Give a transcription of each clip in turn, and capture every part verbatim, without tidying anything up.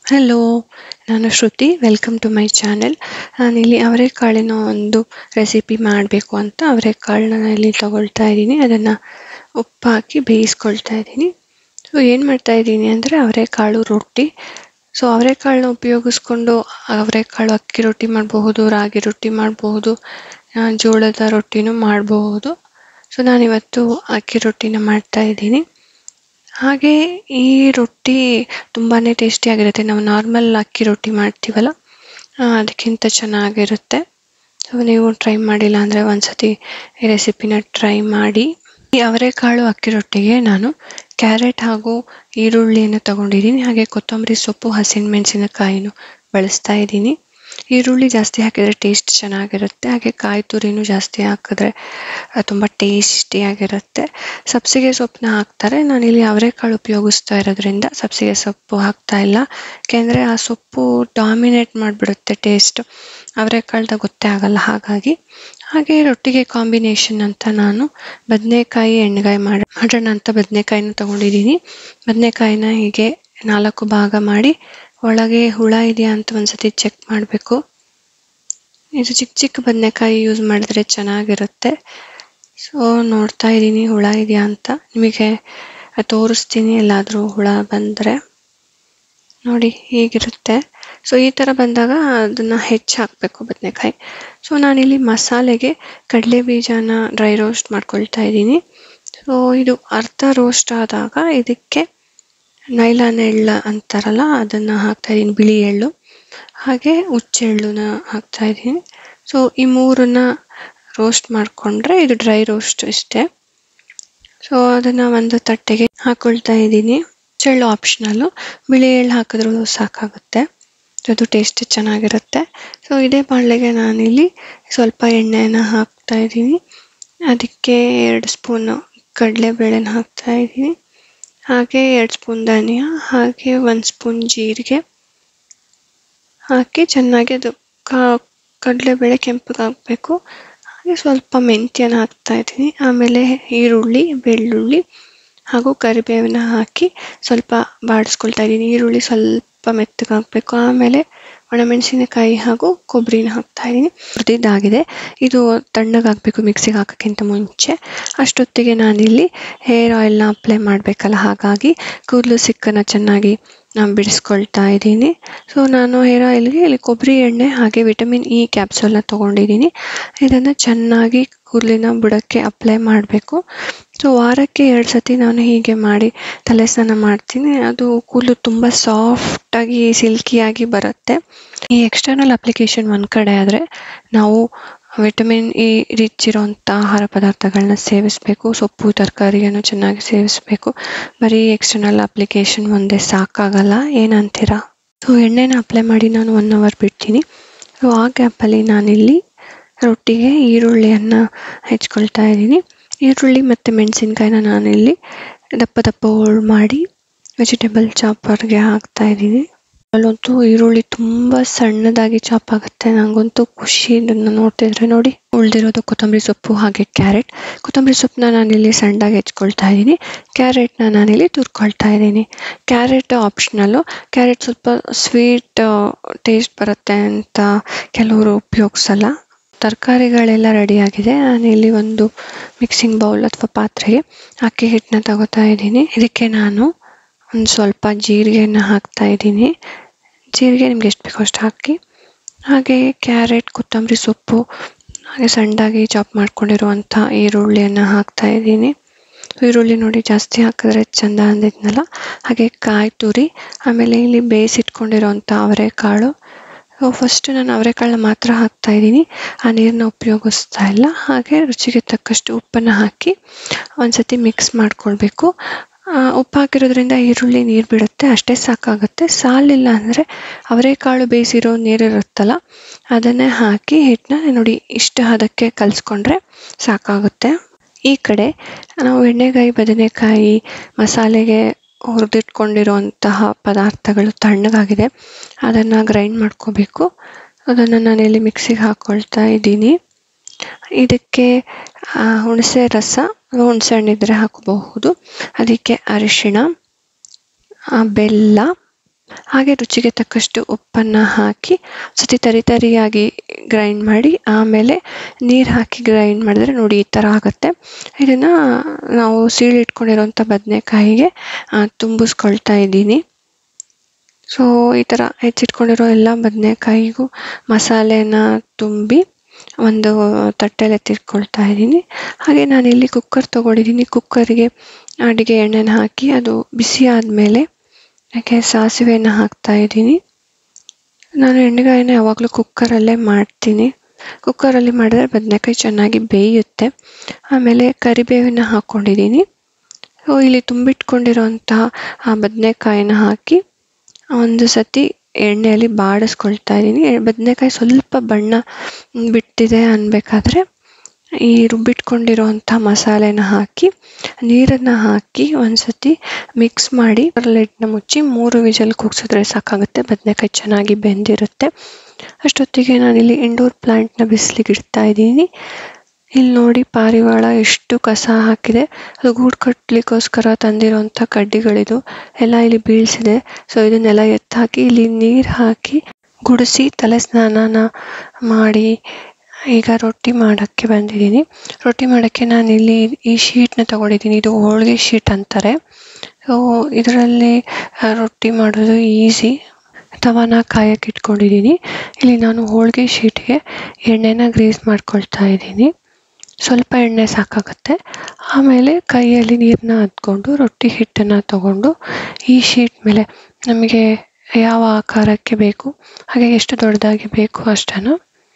Hello, ನಾನು Shruti. Welcome to my channel. ನಾನಿಲ್ಲಿ ಅವರೆಕಾಳಿನ ಒಂದು ರೆಸಿಪಿ ಮಾಡಬೇಕು ಅಂತ ಅವರೆಕಾಳನ್ನ ಇಲ್ಲಿ ತಗೊಳ್ತಾ ಇದ್ದೀನಿ. ಅದನ್ನು ಉಪ್ಪು ಹಾಕಿ ಬೇಯಿಸ್ಕೊಳ್ತಾ ಇದ್ದೀನಿ. ಸೊ ಏನು ಮಾಡ್ತಾ ಇದ್ದೀನಿ ಅಂದರೆ ಅವರೆಕಾಳು ರೊಟ್ಟಿ. ಸೊ ಅವರೆಕಾಳನ್ನ ಉಪಯೋಗಿಸ್ಕೊಂಡು ಅವರೆಕಾಳು ಅಕ್ಕಿ ರೊಟ್ಟಿ ಮಾಡಬಹುದು, ರಾಗಿ ರೊಟ್ಟಿ ಮಾಡಬಹುದು, ಜೋಳದ ರೊಟ್ಟಿನೂ ಮಾಡಬಹುದು. ಸೊ ನಾನಿವತ್ತು ಅಕ್ಕಿ ರೊಟ್ಟಿನ ಮಾಡ್ತಾ ಇದ್ದೀನಿ. ಹಾಗೆ ಈ ರೊಟ್ಟಿ ತುಂಬಾ ಟೇಸ್ಟಿಯಾಗಿರುತ್ತೆ. ನಾವು ನಾರ್ಮಲ್ ಅಕ್ಕಿ ರೊಟ್ಟಿ ಮಾಡ್ತೀವಲ್ಲ, ಅದಕ್ಕಿಂತ ಚೆನ್ನಾಗಿರುತ್ತೆ. ಸೊ ನೀವು ಟ್ರೈ ಮಾಡಿಲ್ಲ ಅಂದರೆ ಒಂದ್ಸತಿ ಈ ರೆಸಿಪಿನ ಟ್ರೈ ಮಾಡಿ. ಈ ಅವರೆಕಾಳು ಅಕ್ಕಿ ರೊಟ್ಟಿಗೆ ನಾನು ಕ್ಯಾರೆಟ್ ಹಾಗೂ ಈರುಳ್ಳಿಯನ್ನು ತಗೊಂಡಿದ್ದೀನಿ. ಹಾಗೆ ಕೊತ್ತಂಬರಿ ಸೊಪ್ಪು, ಹಸಿಮೆಣಸಿನಕಾಯಿನೂ ಬಳಸ್ತಾ ಇದ್ದೀನಿ. ಈರುಳ್ಳಿ ಜಾಸ್ತಿ ಹಾಕಿದರೆ ಟೇಸ್ಟ್ ಚೆನ್ನಾಗಿರುತ್ತೆ. ಹಾಗೆ ಕಾಯಿ ತುರಿನೂ ಜಾಸ್ತಿ ಹಾಕಿದ್ರೆ ತುಂಬ ಟೇಸ್ಟಿಯಾಗಿರುತ್ತೆ. ಸಬ್ಸಿಗೆ ಸೊಪ್ಪನ್ನ ಹಾಕ್ತಾರೆ. ನಾನಿಲ್ಲಿ ಅವರೆಕಾಳು ಉಪಯೋಗಿಸ್ತಾ ಇರೋದ್ರಿಂದ ಸಬ್ಸಿಗೆ ಸೊಪ್ಪು ಹಾಕ್ತಾ ಇಲ್ಲ. ಯಾಕೆಂದರೆ ಆ ಸೊಪ್ಪು ಡಾಮಿನೇಟ್ ಮಾಡಿಬಿಡುತ್ತೆ ಟೇಸ್ಟ್, ಅವರೆಕಾಳ್ದಾಗ ಗೊತ್ತೇ ಆಗಲ್ಲ. ಹಾಗಾಗಿ ಹಾಗೆ ರೊಟ್ಟಿಗೆ ಕಾಂಬಿನೇಷನ್ ಅಂತ ನಾನು ಬದನೆಕಾಯಿ ಎಣ್ಣೆಗಾಯಿ ಮಾಡಿ ಮಾಡೋಣ ಅಂತ ಬದನೆಕಾಯಿನ ತೊಗೊಂಡಿದ್ದೀನಿ. ಬದನೆಕಾಯಿನ ಹೀಗೆ ನಾಲ್ಕು ಭಾಗ ಮಾಡಿ ಒಳಗೆ ಹುಳ ಇದೆಯಾ ಅಂತ ಒಂದ್ಸತಿ ಚೆಕ್ ಮಾಡಬೇಕು. ಇದು ಚಿಕ್ಕ ಚಿಕ್ಕ ಬದನೆಕಾಯಿ ಯೂಸ್ ಮಾಡಿದ್ರೆ ಚೆನ್ನಾಗಿರುತ್ತೆ. ಸೊ ನೋಡ್ತಾ ಇದ್ದೀನಿ ಹುಳ ಇದೆಯಾ ಅಂತ. ನಿಮಗೆ ತೋರಿಸ್ತೀನಿ ಎಲ್ಲಾದರೂ ಹುಳ ಬಂದರೆ. ನೋಡಿ ಹೀಗಿರುತ್ತೆ. ಸೊ ಈ ಥರ ಬಂದಾಗ ಅದನ್ನು ಹೆಚ್ಚು ಹಾಕಬೇಕು ಬದನೆಕಾಯಿ. ಸೊ ನಾನಿಲ್ಲಿ ಮಸಾಲೆಗೆ ಕಡಲೆ ಬೀಜನ ಡ್ರೈ ರೋಸ್ಟ್ ಮಾಡ್ಕೊಳ್ತಾ ಇದ್ದೀನಿ. ಸೊ ಇದು ಅರ್ಧ ರೋಸ್ಟ್ ಆದಾಗ ಇದಕ್ಕೆ ನೈಲಾನ್ ಎಳ್ಳು ಅಂತಾರಲ್ಲ, ಅದನ್ನು ಹಾಕ್ತಾಯಿದ್ದೀನಿ, ಬಿಳಿ ಎಳ್ಳು. ಹಾಗೆ ಹುಚ್ಚೆಳ್ಳನ್ನ ಹಾಕ್ತಾಯಿದ್ದೀನಿ. ಸೊ ಈ ಮೂರನ್ನ ರೋಸ್ಟ್ ಮಾಡಿಕೊಂಡ್ರೆ ಇದು ಡ್ರೈ ರೋಸ್ಟ್ ಇಷ್ಟೇ. ಸೊ ಅದನ್ನು ಒಂದು ತಟ್ಟೆಗೆ ಹಾಕ್ಕೊಳ್ತಾ ಇದ್ದೀನಿ. ಹುಚ್ಚೆಳ್ಳು ಆಪ್ಷನಲ್ಲು, ಬಿಳಿ ಎಳ್ಳು ಹಾಕಿದ್ರೂ ಸಾಕಾಗುತ್ತೆ. ಅದು ಟೇಸ್ಟ್ ಚೆನ್ನಾಗಿರುತ್ತೆ. ಸೊ ಇದೇ ಬಾಣಲೆಗೆ ನಾನಿಲ್ಲಿ ಸ್ವಲ್ಪ ಎಣ್ಣೆನ ಹಾಕ್ತಾಯಿದ್ದೀನಿ. ಅದಕ್ಕೆ ಎರಡು ಸ್ಪೂನು ಕಡಲೆಬೇಳೆನ ಹಾಕ್ತಾಯಿದ್ದೀನಿ. ಹಾಗೆ ಎರಡು ಸ್ಪೂನ್ ಧನಿಯಾ, ಹಾಗೆ ಒಂದು ಸ್ಪೂನ್ ಜೀರಿಗೆ ಹಾಕಿ ಚೆನ್ನಾಗಿ ಅದು ಕಾ ಕಡಲೆಬೇಳೆ ಕೆಂಪಗಾಗಬೇಕು. ಹಾಗೆ ಸ್ವಲ್ಪ ಮೆಂತ್ಯನ ಹಾಕ್ತಾಯಿದ್ದೀನಿ. ಆಮೇಲೆ ಈರುಳ್ಳಿ, ಬೆಳ್ಳುಳ್ಳಿ ಹಾಗೂ ಕರಿಬೇವನ್ನ ಹಾಕಿ ಸ್ವಲ್ಪ ಬಾಡಿಸ್ಕೊಳ್ತಾ ಇದ್ದೀನಿ. ಈರುಳ್ಳಿ ಸ್ವಲ್ಪ ಮೆತ್ತಗಾಗಬೇಕು. ಆಮೇಲೆ ಒಣಮೆಣಸಿನಕಾಯಿ ಹಾಗೂ ಕೊಬ್ಬರಿನ ಹಾಕ್ತಾಯಿದ್ದೀನಿ. ಹುರಿದಿದ್ದಾಗಿದೆ. ಇದು ತಣ್ಣಗಾಗಬೇಕು ಮಿಕ್ಸಿಗೆ ಹಾಕೋಕ್ಕಿಂತ ಮುಂಚೆ. ಅಷ್ಟೊತ್ತಿಗೆ ನಾನಿಲ್ಲಿ ಹೇರ್ ಆಯಿಲ್ನ ಅಪ್ಲೈ ಮಾಡಬೇಕಲ್ಲ, ಹಾಗಾಗಿ ಕೂದಲು ಸಿಕ್ಕನ್ನು ಚೆನ್ನಾಗಿ ನಾನು ಬಿಡಿಸ್ಕೊಳ್ತಾ ಇದ್ದೀನಿ. ಸೊ ನಾನು ಹೇರ್ ಆಯಿಲ್ಗೆ ಇಲ್ಲಿ ಕೊಬ್ಬರಿ ಎಣ್ಣೆ ಹಾಗೆ ವಿಟಮಿನ್ ಇ ಕ್ಯಾಪ್ಸೂಲ್ನ ತೊಗೊಂಡಿದ್ದೀನಿ. ಇದನ್ನು ಚೆನ್ನಾಗಿ ಕೂದಲಿನ ಬುಡಕ್ಕೆ ಅಪ್ಲೈ ಮಾಡಬೇಕು. ಸೊ ವಾರಕ್ಕೆ ಎರಡು ಸತಿ ನಾನು ಹೀಗೆ ಮಾಡಿ ತಲೆ ಸ್ನಾನ ಮಾಡ್ತೀನಿ. ಅದು ಕೂದಲು ತುಂಬ ಸಾಫ್ಟಾಗಿ ಸಿಲ್ಕಿಯಾಗಿ ಬರುತ್ತೆ. ಈ ಎಕ್ಸ್ಟರ್ನಲ್ ಅಪ್ಲಿಕೇಶನ್ ಒಂದು ಕಡೆ ಆದರೆ, ನಾವು ವಿಟಮಿನ್ ಇ ರಿಚ್ ಇರೋಂಥ ಆಹಾರ ಪದಾರ್ಥಗಳನ್ನ ಸೇವಿಸಬೇಕು. ಸೊಪ್ಪು ತರಕಾರಿಯನ್ನು ಚೆನ್ನಾಗಿ ಸೇವಿಸಬೇಕು. ಬರೀ ಎಕ್ಸ್ಟರ್ನಲ್ ಅಪ್ಲಿಕೇಶನ್ ಒಂದೇ ಸಾಕಾಗಲ್ಲ, ಏನಂತೀರಾ? ಸೊ ಎಣ್ಣೆನ ಅಪ್ಲೈ ಮಾಡಿ ನಾನು ಒನ್ ಅವರ್ ಬಿಡ್ತೀನಿ. ಸೊ ಆ ಗ್ಯಾಪಲ್ಲಿ ನಾನಿಲ್ಲಿ ರೊಟ್ಟಿಗೆ ಈರುಳ್ಳಿಯನ್ನು ಹೆಚ್ಕೊಳ್ತಾ ಇದ್ದೀನಿ. ಈರುಳ್ಳಿ ಮತ್ತು ಮೆಣಸಿನ್ಕಾಯಿನ ನಾನಿಲ್ಲಿ ದಪ್ಪ ದಪ್ಪ ಹೋಳು ಮಾಡಿ ವೆಜಿಟೇಬಲ್ ಚಾಪರ್ಗೆ ಹಾಕ್ತಾ ಇದ್ದೀನಿ. ಅಲ್ಲಂತೂ ಈರುಳ್ಳಿ ತುಂಬ ಸಣ್ಣದಾಗಿ ಚಾಪ್ ಆಗುತ್ತೆ. ನನಗಂತೂ ಖುಷಿ ಇದನ್ನು ನೋಡ್ತಿದ್ರೆ. ನೋಡಿ, ಉಳಿದಿರೋದು ಕೊತ್ತಂಬರಿ ಸೊಪ್ಪು ಹಾಗೆ ಕ್ಯಾರೆಟ್. ಕೊತ್ತಂಬರಿ ಸೊಪ್ಪನ್ನ ನಾನಿಲ್ಲಿ ಸಣ್ಣದಾಗಿ ಹೆಚ್ಕೊಳ್ತಾ ಇದ್ದೀನಿ. ಕ್ಯಾರೆಟ್ನ ನಾನಿಲ್ಲಿ ತುರ್ಕೊಳ್ತಾ ಇದ್ದೀನಿ. Carrot optional. ಕ್ಯಾರೆಟ್ ಸ್ವಲ್ಪ ಸ್ವೀಟ್ ಟೇಸ್ಟ್ ಬರುತ್ತೆ ಅಂತ ಕೆಲವರು ಉಪಯೋಗಿಸಲ್ಲ. ತರಕಾರಿಗಳೆಲ್ಲ ರೆಡಿಯಾಗಿದೆ. ನಾನಿಲ್ಲಿ ಒಂದು ಮಿಕ್ಸಿಂಗ್ ಬೌಲ್ ಅಥವಾ ಪಾತ್ರೆಗೆ ಅಕ್ಕಿ ಹಿಟ್ಟನ್ನ ತಗೋತಾ ಇದ್ದೀನಿ. ಇದಕ್ಕೆ ನಾನು ಒಂದು ಸ್ವಲ್ಪ ಜೀರಿಗೆಯನ್ನು ಹಾಕ್ತಾ ಇದ್ದೀನಿ. ಜೀರಿಗೆ ನಿಮ್ಗೆ ಎಷ್ಟು ಬೇಕೋ ಅಷ್ಟು ಹಾಕಿ. ಹಾಗೆ ಕ್ಯಾರೆಟ್, ಕೊತ್ತಂಬರಿ ಸೊಪ್ಪು, ಹಾಗೆ ಸಣ್ಣದಾಗಿ ಚಾಪ್ ಮಾಡ್ಕೊಂಡಿರುವಂಥ ಈರುಳ್ಳಿಯನ್ನು ಹಾಕ್ತಾ ಇದ್ದೀನಿ. ಈರುಳ್ಳಿ ನೋಡಿ ಜಾಸ್ತಿ ಹಾಕಿದ್ರೆ ಚೆಂದ ಅಂದಿದ್ನಲ್ಲ. ಹಾಗೆ ಕಾಯಿ ತುರಿ, ಆಮೇಲೆ ಇಲ್ಲಿ ಬೇಯಿಸಿಟ್ಕೊಂಡಿರೋಂಥ ಅವರೆಕಾಳು. ಸೊ ಫಸ್ಟ್ ನಾನು ಅವರೆಕಾಳನ್ನ ಮಾತ್ರ ಹಾಕ್ತಾ ಇದ್ದೀನಿ, ಆ ನೀರನ್ನ ಉಪಯೋಗಿಸ್ತಾ ಇಲ್ಲ. ಹಾಗೆ ರುಚಿಗೆ ತಕ್ಕಷ್ಟು ಉಪ್ಪನ್ನು ಹಾಕಿ ಒಂದ್ಸತಿ ಮಿಕ್ಸ್ ಮಾಡ್ಕೊಳ್ಬೇಕು. ಉಪ್ಪು ಹಾಕಿರೋದ್ರಿಂದ ಈರುಳ್ಳಿ ನೀರು ಬಿಡುತ್ತೆ, ಅಷ್ಟೇ ಸಾಕಾಗುತ್ತೆ. ಸಾಲಿಲ್ಲ ಅಂದರೆ ಅವರೆಕಾಳು ಬೇಯಿಸಿರೋ ನೀರಿರುತ್ತಲ್ಲ, ಅದನ್ನೇ ಹಾಕಿ ಹಿಟ್ಟನ್ನ ನೋಡಿ ಇಷ್ಟು ಹದಕ್ಕೆ ಕಲಿಸ್ಕೊಂಡ್ರೆ ಸಾಕಾಗುತ್ತೆ. ಈ ಕಡೆ ನಾವು ಎಣ್ಣೆಗಾಯಿ, ಬದನೆಕಾಯಿ, ಮಸಾಲೆಗೆ ಹುರಿದಿಟ್ಕೊಂಡಿರೋಂತಹ ಪದಾರ್ಥಗಳು ತಣ್ಣಗಾಗಿದೆ. ಅದನ್ನು ಗ್ರೈಂಡ್ ಮಾಡ್ಕೋಬೇಕು. ಅದನ್ನು ನಾನಿಲ್ಲಿ ಮಿಕ್ಸಿಗೆ ಹಾಕ್ಕೊಳ್ತಾ ಇದ್ದೀನಿ. ಇದಕ್ಕೆ ಹುಣಸೆ ರಸ, ಹುಣಸೆ ಹಣ್ಣಿದ್ರೆ ಹಾಕಬಹುದು. ಅದಕ್ಕೆ ಅರಿಶಿಣ, ಬೆಲ್ಲ, ಹಾಗೆ ರುಚಿಗೆ ತಕ್ಕಷ್ಟು ಉಪ್ಪನ್ನು ಹಾಕಿ ಸತಿ ತರಿ ತರಿಯಾಗಿ ಗ್ರೈಂಡ್ ಮಾಡಿ ಆಮೇಲೆ ನೀರು ಹಾಕಿ ಗ್ರೈಂಡ್ ಮಾಡಿದ್ರೆ ನೋಡಿ ಈ ಥರ ಆಗುತ್ತೆ. ಇದನ್ನು ನಾವು ಸೀಳಿಟ್ಕೊಂಡಿರೋಂಥ ಬದನೆಕಾಯಿಗೆ ತುಂಬಿಸ್ಕೊಳ್ತಾ ಇದ್ದೀನಿ. ಸೊ ಈ ಥರ ಹೆಚ್ಚಿಟ್ಕೊಂಡಿರೋ ಎಲ್ಲ ಬದನೆಕಾಯಿಗೂ ಮಸಾಲೆನ ತುಂಬಿ ಒಂದು ತಟ್ಟೆಲೆ ಎತ್ತಿಟ್ಕೊಳ್ತಾ ಇದ್ದೀನಿ. ಹಾಗೆ ನಾನಿಲ್ಲಿ ಕುಕ್ಕರ್ ತೊಗೊಂಡಿದ್ದೀನಿ. ಕುಕ್ಕರಿಗೆ ಅಡುಗೆ ಎಣ್ಣೆನ ಹಾಕಿ ಅದು ಬಿಸಿ ಆದಮೇಲೆ ಯಾಕೆ ಸಾಸಿವೆನ ಹಾಕ್ತಾ ಇದ್ದೀನಿ. ನಾನು ಎಣ್ಣೆಗಾಯಿನ ಯಾವಾಗಲೂ ಕುಕ್ಕರಲ್ಲೇ ಮಾಡ್ತೀನಿ. ಕುಕ್ಕರಲ್ಲಿ ಮಾಡಿದ್ರೆ ಬದನೆಕಾಯಿ ಚೆನ್ನಾಗಿ ಬೇಯುತ್ತೆ. ಆಮೇಲೆ ಕರಿಬೇವಿನ ಹಾಕ್ಕೊಂಡಿದ್ದೀನಿ. ಸೊ ಇಲ್ಲಿ ತುಂಬಿಟ್ಕೊಂಡಿರೋಂತಹ ಆ ಬದನೆಕಾಯಿನ ಹಾಕಿ ಒಂದು ಸತಿ ಎಣ್ಣೆಯಲ್ಲಿ ಬಾಡಿಸ್ಕೊಳ್ತಾ ಇದ್ದೀನಿ. ಬದನೆಕಾಯಿ ಸ್ವಲ್ಪ ಬಣ್ಣ ಬಿಟ್ಟಿದೆ ಅನ್ಬೇಕಾದ್ರೆ ಈ ರುಬ್ಬಿಟ್ಕೊಂಡಿರೋಂಥ ಮಸಾಲೆನ ಹಾಕಿ ನೀರನ್ನು ಹಾಕಿ ಒಂದು ಸತಿ ಮಿಕ್ಸ್ ಮಾಡಿ ಲಿಡ್ನ ಮುಚ್ಚಿ ಮೂರು ವಿಜಲ್ ಕೂಗ್ಸಿದ್ರೆ ಸಾಕಾಗುತ್ತೆ. ಬದನೆಕಾಯಿ ಚೆನ್ನಾಗಿ ಬೆಂದಿರುತ್ತೆ. ಅಷ್ಟೊತ್ತಿಗೆ ನಾನಿಲ್ಲಿ ಇಂಡೋರ್ ಪ್ಲಾಂಟ್ನ ಬಿಸಿಲಿಗೆ ಇಡ್ತಾ ಇದ್ದೀನಿ. ಇಲ್ಲಿ ನೋಡಿ ಪಾರಿವಾಳ ಎಷ್ಟು ಕಸ ಹಾಕಿದೆ. ಅದು ಗೂಡು ಕಟ್ಟಲಿಕ್ಕೋಸ್ಕರ ತಂದಿರೋಂಥ ಕಡ್ಡಿಗಳಿದು ಎಲ್ಲ ಇಲ್ಲಿ ಬೀಳಿಸಿದೆ. ಸೊ ಇದನ್ನೆಲ್ಲ ಎತ್ತು ಹಾಕಿ ಇಲ್ಲಿ ನೀರು ಹಾಕಿ ಗುಡಿಸಿ ತಲೆ ಸ್ನಾನನ ಮಾಡಿ ಈಗ ರೊಟ್ಟಿ ಮಾಡೋಕ್ಕೆ ಬಂದಿದ್ದೀನಿ. ರೊಟ್ಟಿ ಮಾಡೋಕ್ಕೆ ನಾನಿಲ್ಲಿ ಈ ಶೀಟ್ನ ತಗೊಂಡಿದ್ದೀನಿ. ಇದು ಹೋಳಿಗೆ ಶೀಟ್ ಅಂತಾರೆ. ಸೊ ಇದರಲ್ಲಿ ರೊಟ್ಟಿ ಮಾಡೋದು ಈಸಿ. ತವಾನ ಕಾಯಕ್ಕೆ ಇಟ್ಕೊಂಡಿದ್ದೀನಿ. ಇಲ್ಲಿ ನಾನು ಹೋಳಿಗೆ ಶೀಟ್ಗೆ ಎಣ್ಣೆನ ಗ್ರೀಸ್ ಮಾಡ್ಕೊಳ್ತಾ ಇದ್ದೀನಿ. ಸ್ವಲ್ಪ ಎಣ್ಣೆ ಸಾಕಾಗುತ್ತೆ. ಆಮೇಲೆ ಕೈಯಲ್ಲಿ ನೀರನ್ನ ಹದ್ಕೊಂಡು ರೊಟ್ಟಿ ಹಿಟ್ಟನ್ನು ತಗೊಂಡು ಈ ಶೀಟ್ ಮೇಲೆ ನಮಗೆ ಯಾವ ಆಕಾರಕ್ಕೆ ಬೇಕು ಹಾಗೆ ಎಷ್ಟು ದೊಡ್ಡದಾಗಿ ಬೇಕು ಅಷ್ಟನ್ನು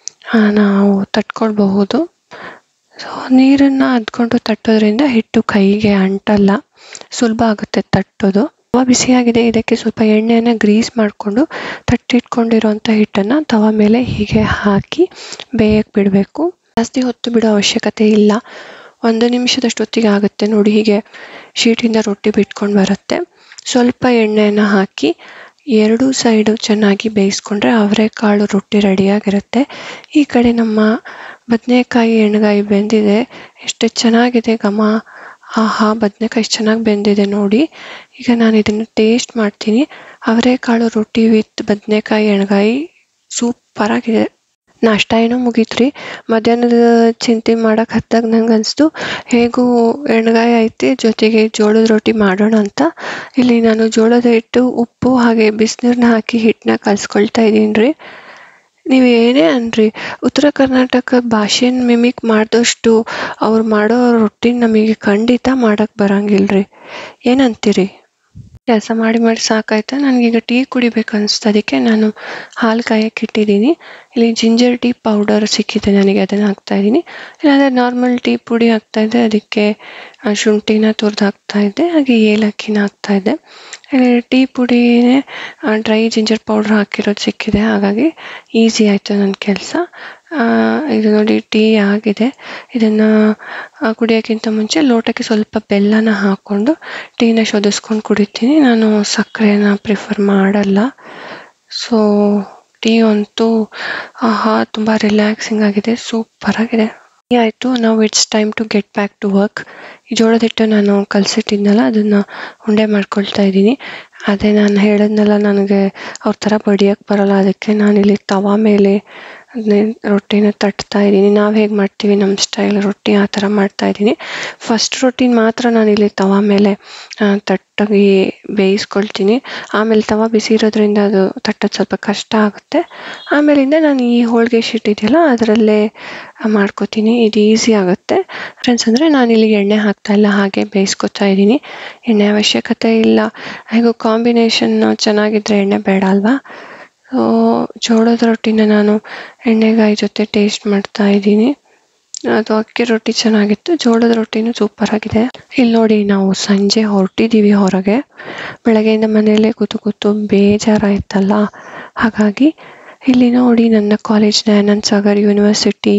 ನಾವು ತಟ್ಕೊಳ್ಬಹುದು. ಸೊ ನೀರನ್ನು ಹದ್ಕೊಂಡು ತಟ್ಟೋದ್ರಿಂದ ಹಿಟ್ಟು ಕೈಗೆ ಅಂಟಲ್ಲ, ಸುಲಭ ಆಗುತ್ತೆ ತಟ್ಟೋದು. ತವಾ ಬಿಸಿಯಾಗಿದೆ. ಇದಕ್ಕೆ ಸ್ವಲ್ಪ ಎಣ್ಣೆಯನ್ನು ಗ್ರೀಸ್ ಮಾಡಿಕೊಂಡು ತಟ್ಟಿಟ್ಕೊಂಡಿರೋಂಥ ಹಿಟ್ಟನ್ನು ತವಾ ಮೇಲೆ ಹೀಗೆ ಹಾಕಿ ಬೇಯಕ್ಕೆ ಬಿಡಬೇಕು. ಜಾಸ್ತಿ ಹೊತ್ತು ಬಿಡೋ ಅವಶ್ಯಕತೆ ಇಲ್ಲ. ಒಂದು ನಿಮಿಷದಷ್ಟು ಹೊತ್ತಿಗೆ ಆಗುತ್ತೆ ನೋಡಿ. ಹೀಗೆ ಶೀಟಿಂದ ರೊಟ್ಟಿ ಬಿಟ್ಕೊಂಡು ಬರುತ್ತೆ. ಸ್ವಲ್ಪ ಎಣ್ಣೆಯನ್ನು ಹಾಕಿ ಎರಡೂ ಸೈಡು ಚೆನ್ನಾಗಿ ಬೇಯಿಸ್ಕೊಂಡ್ರೆ ಅವರೆಕಾಳು ರೊಟ್ಟಿ ರೆಡಿಯಾಗಿರುತ್ತೆ. ಈ ಕಡೆ ನಮ್ಮ ಬದನೆಕಾಯಿ ಎಣ್ಣೆಗಾಯಿ ಬೆಂದಿದೆ. ಎಷ್ಟು ಚೆನ್ನಾಗಿದೆ ಘಮ. ಆಹಾ, ಬದನೆಕಾಯಿ ಎಷ್ಟು ಚೆನ್ನಾಗಿ ಬೆಂದಿದೆ ನೋಡಿ. ಈಗ ನಾನು ಇದನ್ನು ಟೇಸ್ಟ್ ಮಾಡ್ತೀನಿ. ಅವರೆಕಾಳು ರೊಟ್ಟಿ ವಿತ್ ಬದನೆಕಾಯಿ ಎಣ್ಣೆಗಾಯಿ ಸೂಪರ್ ಆಗಿದೆ. ನಾಷ್ಟ ಏನೋ ಮುಗೀತ್ರಿ. ಮಧ್ಯಾಹ್ನದ ಚಿಂತೆ ಮಾಡಕ್ಕೆ ಹತ್ತಾಗ ನಂಗೆ ಅನಿಸ್ತು ಹೇಗೂ ಎಣ್ಣೆಗಾಯಿ ಐತಿ, ಜೊತೆಗೆ ಜೋಳದ ರೊಟ್ಟಿ ಮಾಡೋಣ ಅಂತ ಇಲ್ಲಿ ನಾನು ಜೋಳದ ಹಿಟ್ಟು, ಉಪ್ಪು ಹಾಗೆ ಬಿಸಿನೀರನ್ನ ಹಾಕಿ ಹಿಟ್ಟನ್ನ ಕಲಿಸ್ಕೊಳ್ತಾ ಇದ್ದೀನಿ ರೀ. ನೀವು ಏನೇ ಅನ್ರಿ, ಉತ್ತರ ಕರ್ನಾಟಕ ಭಾಷೆನ ಮಿಮಿಕ್ ಮಾಡಿದಷ್ಟು ಅವ್ರು ಮಾಡೋ ರೊಟ್ಟಿನ ನಮಗೆ ಖಂಡಿತ ಮಾಡೋಕ್ಕೆ ಬರಂಗಿಲ್ರಿ. ಏನಂತೀರಿ? ಕೆಲಸ ಮಾಡಿ ಮಾಡಿ ಸಾಕಾಯ್ತಾ. ನನಗೀಗ ಟೀ ಕುಡಿಬೇಕು ಅನಿಸ್ತು. ಅದಕ್ಕೆ ನಾನು ಹಾಲು ಕಾಯಕ್ಕೆ ಇಟ್ಟಿದ್ದೀನಿ. ಇಲ್ಲಿ ಜಿಂಜರ್ ಟೀ ಪೌಡರ್ ಸಿಕ್ಕಿದೆ ನನಗೆ, ಅದನ್ನು ಹಾಕ್ತಾ ಇದ್ದೀನಿ. ಇಲ್ಲಾಂದರೆ ನಾರ್ಮಲ್ ಟೀ ಪುಡಿ ಹಾಕ್ತಾ ಇದ್ದೆ. ಅದಕ್ಕೆ ಶುಂಠಿನ ತುರಿದು ಹಾಕ್ತಾ ಇದ್ದೆ, ಹಾಗೆ ಏಲಕ್ಕಿನ ಹಾಕ್ತಾ ಇದ್ದೆ. ಟೀ ಪುಡಿನೇ ಡ್ರೈ ಜಿಂಜರ್ ಪೌಡ್ರ್ ಹಾಕಿರೋದು ಸಿಕ್ಕಿದೆ, ಹಾಗಾಗಿ ಈಸಿ ಆಯಿತು ನನ್ನ ಕೆಲಸ. ಇದು ನೋಡಿ ಟೀ ಆಗಿದೆ. ಇದನ್ನು ಕುಡಿಯೋಕ್ಕಿಂತ ಮುಂಚೆ ಲೋಟಕ್ಕೆ ಸ್ವಲ್ಪ ಬೆಲ್ಲನ ಹಾಕ್ಕೊಂಡು ಟೀನ ಶೋಧಿಸ್ಕೊಂಡು ಕುಡಿತೀನಿ. ನಾನು ಸಕ್ಕರೆನ ಪ್ರಿಫರ್ ಮಾಡಲ್ಲ. ಸೊ ಟೀ ಅಂತೂ ಆಹಾ ತುಂಬ ರಿಲ್ಯಾಕ್ಸಿಂಗ್ ಆಗಿದೆ, ಸೂಪರಾಗಿದೆ. ಟೀ ಆಯಿತು. ನಾವು it's time to get back to work. ಈ ಜೋಳದ ಹಿಟ್ಟು ನಾನು ಕಲಸಿಟ್ಟಿದ್ನಲ್ಲ ಅದನ್ನು ಉಂಡೆ ಮಾಡ್ಕೊಳ್ತಾ ಇದ್ದೀನಿ. ಅದೇ ನಾನು ಹೇಳಿದ್ನಲ್ಲ ನನಗೆ ಅವ್ರ ಥರ ಬಡಿಯೋಕ್ಕೆ ಬರೋಲ್ಲ, ಅದಕ್ಕೆ ನಾನಿಲ್ಲಿ ತವಾ ಮೇಲೆ ರೊಟ್ಟಿನ ತಟ್ತಾ ಇದ್ದೀನಿ. ನಾವು ಹೇಗೆ ಮಾಡ್ತೀವಿ ನಮ್ಮ ಸ್ಟೈಲ್ ರೊಟ್ಟಿ ಆ ಥರ ಮಾಡ್ತಾ ಇದ್ದೀನಿ. ಫಸ್ಟ್ ರೊಟ್ಟಿನ ಮಾತ್ರ ನಾನಿಲ್ಲಿ ತವಾ ಮೇಲೆ ತಟ್ಟಾಗಿ ಬೇಯಿಸ್ಕೊಳ್ತೀನಿ. ಆಮೇಲೆ ತವಾ ಬಿಸಿ ಇರೋದ್ರಿಂದ ಅದು ತಟ್ಟೋದು ಸ್ವಲ್ಪ ಕಷ್ಟ ಆಗುತ್ತೆ. ಆಮೇಲಿಂದ ನಾನು ಈ ಹೋಳಿಗೆ ಶೀಟ್ ಇದೆಯಲ್ಲ ಅದರಲ್ಲೇ ಮಾಡ್ಕೋತೀನಿ. ಇದು ಈಸಿ ಆಗುತ್ತೆ ಫ್ರೆಂಡ್ಸ್. ಅಂದರೆ ನಾನಿಲ್ಲಿ ಎಣ್ಣೆ ಹಾಕ್ತಾ ಇಲ್ಲ, ಹಾಗೆ ಬೇಯಿಸ್ಕೊತಾ ಇದ್ದೀನಿ. ಎಣ್ಣೆ ಅವಶ್ಯಕತೆ ಇಲ್ಲ. ಹೇಗೂ ಕಾಂಬಿನೇಷನ್ ಚೆನ್ನಾಗಿದ್ದರೆ ಎಣ್ಣೆ ಬೇಡ ಅಲ್ವಾ. ಸೊ ಜೋಳದ ರೊಟ್ಟಿನ ನಾನು ಎಣ್ಣೆಗಾಯಿ ಜೊತೆ ಟೇಸ್ಟ್ ಮಾಡ್ತಾ ಇದ್ದೀನಿ. ಅದು ಅಕ್ಕಿ ರೊಟ್ಟಿ ಚೆನ್ನಾಗಿತ್ತು, ಜೋಳದ ರೊಟ್ಟಿನೂ ಸೂಪರ್ ಆಗಿದೆ. ಇಲ್ಲಿ ನೋಡಿ, ನಾವು ಸಂಜೆ ಹೊರಟಿದ್ದೀವಿ ಹೊರಗೆ. ಬೆಳಗ್ಗೆಯಿಂದ ಮನೆಯಲ್ಲೇ ಕೂತು ಕೂತು ಬೇಜಾರಾಯ್ತಲ್ಲ, ಹಾಗಾಗಿ ಇಲ್ಲಿ ನೋಡಿ ನನ್ನ ಕಾಲೇಜ್ ದಯಾನಂದ ಸಾಗರ್ ಯೂನಿವರ್ಸಿಟಿ.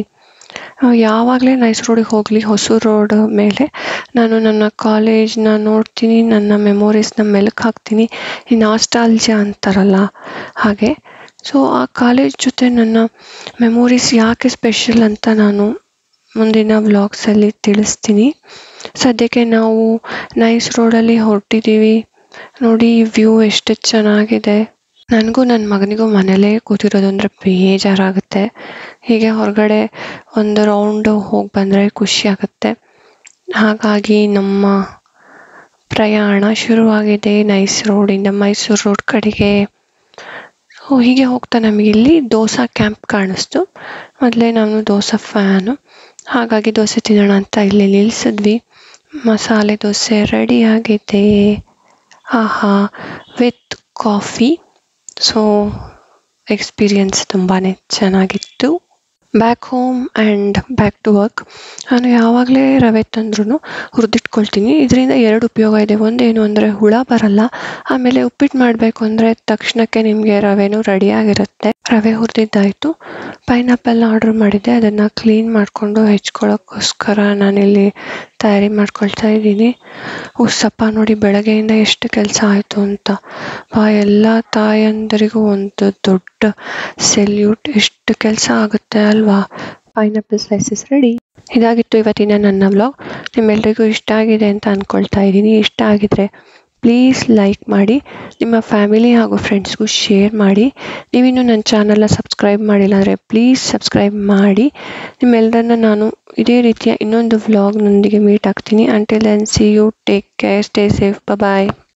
ಯಾವಾಗಲೇ ನೈಸ್ ರೋಡಿಗೆ ಹೋಗಲಿ, ಹೊಸೂರು ರೋಡ್ ಮೇಲೆ ನಾನು ನನ್ನ ಕಾಲೇಜ್ನ ನೋಡ್ತೀನಿ, ನನ್ನ ಮೆಮೊರೀಸ್ನ ಮೆಲುಕು ಹಾಕ್ತೀನಿ. ಈ ನಾಸ್ಟಾಲ್ಜಿಯಾ ಅಂತಾರಲ್ಲ ಹಾಗೆ. ಸೊ ಆ ಕಾಲೇಜ್ ಜೊತೆ ನನ್ನ ಮೆಮೊರೀಸ್ ಯಾಕೆ ಸ್ಪೆಷಲ್ ಅಂತ ನಾನು ಮುಂದಿನ ವ್ಲಾಗ್ಸಲ್ಲಿ ತಿಳಿಸ್ತೀನಿ. ಸದ್ಯಕ್ಕೆ ನಾವು ನೈಸ್ ರೋಡಲ್ಲಿ ಹೊರಟಿದ್ದೀವಿ. ನೋಡಿ ವ್ಯೂ ಎಷ್ಟು ಚೆನ್ನಾಗಿದೆ. ನನಗೂ ನನ್ನ ಮಗನಿಗೂ ಮನೇಲೇ ಕೂತಿರೋದು ಅಂದರೆ ಬೇಜಾರಾಗುತ್ತೆ. ಹೀಗೆ ಹೊರಗಡೆ ಒಂದು ರೌಂಡು ಹೋಗಿ ಬಂದರೆ ಖುಷಿ ಆಗುತ್ತೆ. ಹಾಗಾಗಿ ನಮ್ಮ ಪ್ರಯಾಣ ಶುರುವಾಗಿದೆ ನೈಸ್ ರೋಡಿಂದ ಮೈಸೂರು ರೋಡ್ ಕಡೆಗೆ. ಹೀಗೆ ಹೋಗ್ತಾ ನಮಗೆ ಇಲ್ಲಿ ದೋಸಾ ಕ್ಯಾಂಪ್ ಕಾಣಿಸ್ತು. ಮೊದಲೇ ನಾನು ದೋಸೆ ಫ್ಯಾನು, ಹಾಗಾಗಿ ದೋಸೆ ತಿನ್ನೋಣ ಅಂತ ಇಲ್ಲಿ ನಿಲ್ಲಿಸಿದ್ವಿ. ಮಸಾಲೆ ದೋಸೆ ರೆಡಿ ಆಗಿದೆ, ಆಹಾ, ವಿತ್ ಕಾಫಿ. ಸೊ ಎಕ್ಸ್ಪೀರಿಯನ್ಸ್ ತುಂಬಾ ಚೆನ್ನಾಗಿತ್ತು. Back home and back to work. ನಾನು ಯಾವಾಗಲೇ ರವೆ ತಂದ್ರೂ ಹುರಿದಿಟ್ಕೊಳ್ತೀನಿ. ಇದರಿಂದ ಎರಡು ಉಪಯೋಗ ಇದೆ. ಒಂದೇನು ಅಂದರೆ ಹುಳ ಬರಲ್ಲ, ಆಮೇಲೆ ಉಪ್ಪಿಟ್ಟು ಮಾಡಬೇಕು ಅಂದರೆ ತಕ್ಷಣಕ್ಕೆ ನಿಮಗೆ ರವೆನೂ ರೆಡಿಯಾಗಿರುತ್ತೆ. ರವೆ ಹುರಿದಿದ್ದಾಯಿತು. ಪೈನಾಪಲ್ನ ಆರ್ಡ್ರ್ ಮಾಡಿದ್ದೆ, ಅದನ್ನು ಕ್ಲೀನ್ ಮಾಡಿಕೊಂಡು ಹೆಚ್ಕೊಳ್ಳೋಕ್ಕೋಸ್ಕರ ನಾನಿಲ್ಲಿ ತಯಾರಿ ಮಾಡ್ಕೊಳ್ತಾ ಇದ್ದೀನಿ. ಉಸ್ಸಪ್ಪ ನೋಡಿ ಬೆಳಗ್ಗೆಯಿಂದ ಎಷ್ಟು ಕೆಲಸ ಆಯಿತು ಅಂತ. ಆ ಎಲ್ಲ ತಾಯಂದರಿಗೂ ಒಂದು ದೊಡ್ಡ ಸೆಲ್ಯೂಟ್. ಎಷ್ಟು ಕೆಲಸ ಆಗುತ್ತೆ ಅಲ್ವಾ. Pineapple slices ready. ಇದಾಗಿತ್ತು ಇವತ್ತಿನ ನನ್ನ ವ್ಲಾಗ್. ನಿಮ್ಮೆಲ್ಲರಿಗೂ ಇಷ್ಟ ಆಗಿದೆ ಅಂತ ಅಂದ್ಕೊಳ್ತಾ ಇದ್ದೀನಿ. ಇಷ್ಟ ಆಗಿದ್ರೆ ಪ್ಲೀಸ್ ಲೈಕ್ ಮಾಡಿ, ನಿಮ್ಮ ಫ್ಯಾಮಿಲಿ ಹಾಗೂ ಫ್ರೆಂಡ್ಸ್ಗೂ ಶೇರ್ ಮಾಡಿ. ನೀವಿನ್ನೂ ನನ್ನ ಚಾನಲ್ನ ಸಬ್ಸ್ಕ್ರೈಬ್ ಮಾಡಿಲ್ಲ ಅಂದರೆ ಪ್ಲೀಸ್ ಸಬ್ಸ್ಕ್ರೈಬ್ ಮಾಡಿ. ನಿಮ್ಮೆಲ್ಲರನ್ನ ನಾನು ಇದೇ ರೀತಿಯ ಇನ್ನೊಂದು ವ್ಲಾಗ್ನೊಂದಿಗೆ ಮೀಟ್ ಆಗ್ತೀನಿ. Until then see you, take care, stay safe, bye.